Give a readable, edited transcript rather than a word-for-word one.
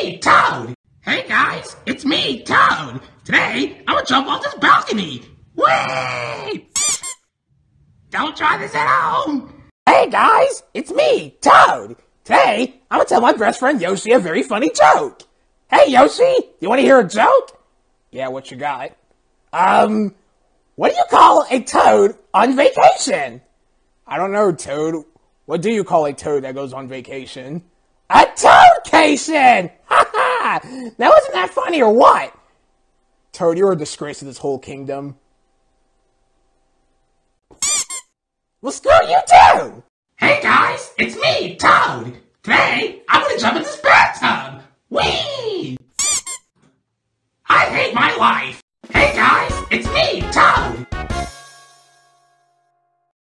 me, Toad! Hey guys, it's me, Toad! Today, I'm gonna jump off this balcony! Whee! Don't try this at home! Hey guys, it's me, Toad! Today, I'm gonna tell my best friend Yoshi a very funny joke! Hey Yoshi, you wanna hear a joke? Yeah, what you got? What do you call a toad on vacation? I don't know, Toad. What do you call a toad that goes on vacation? A toadcation! Ha ha! Now isn't that funny or what? Toad, you're a disgrace to this whole kingdom. Well, screw you too! Hey guys, it's me, Toad! Today, I'm gonna jump in this bathtub! Whee! I hate my life!